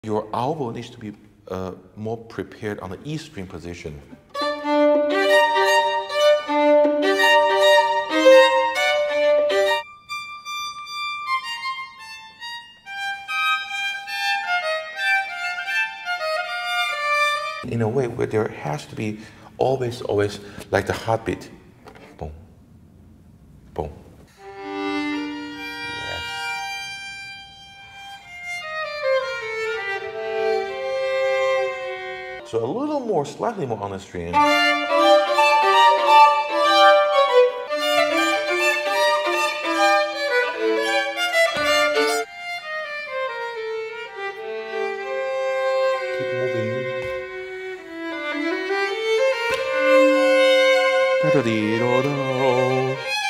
Your elbow needs to be more prepared on the E string position. In a way where there has to be always like the heartbeat. Boom, boom. Yes. So a little more, slightly more on the string. Keep moving. Da-da-dee-do-do.